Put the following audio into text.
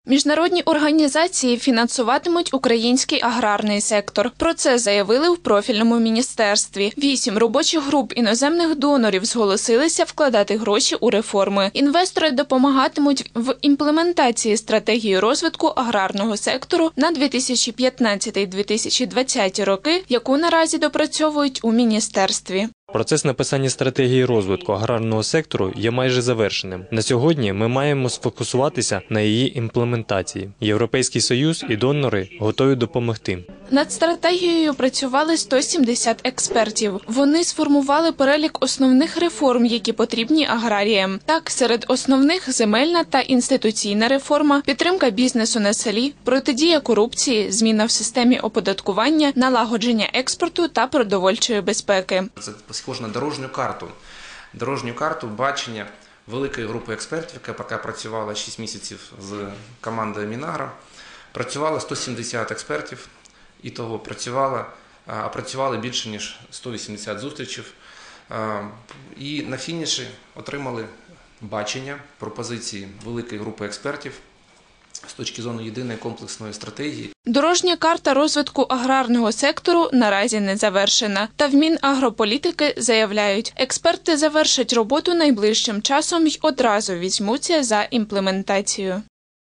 Міжнародні організації фінансуватимуть український аграрний сектор. Про це заявили в профільному міністерстві. 8 робочих груп іноземних донорів зголосилися вкладати гроші у реформи. Інвестори допомагатимуть в імплементації стратегії розвитку аграрного сектору на 2015-2020 роки, яку наразі допрацьовують у міністерстві. Процес написання стратегії розвитку аграрного сектору є майже завершеним. На сьогодні ми маємо сфокусуватися на її імплементації. Європейський Союз і донори готові допомогти. Над стратегією працювали 170 експертів. Вони сформували перелік основних реформ, які потрібні аграріям. Так, серед основних – земельна та інституційна реформа, підтримка бізнесу на селі, протидія корупції, зміна в системі оподаткування, налагодження експорту та продовольчої безпеки. Це схоже на дорожню карту бачення великої групи експертів, яка працювала 6 місяців з командою Мінагро. Працювало 170 експертів, і того працювали більше, ніж 180 зустрічей. І на фініші отримали бачення, пропозиції великої групи експертів з точки зору єдиної комплексної стратегії. Дорожня карта розвитку аграрного сектору наразі не завершена. Та в Мінагрополітики заявляють, експерти завершать роботу найближчим часом й одразу візьмуться за імплементацію.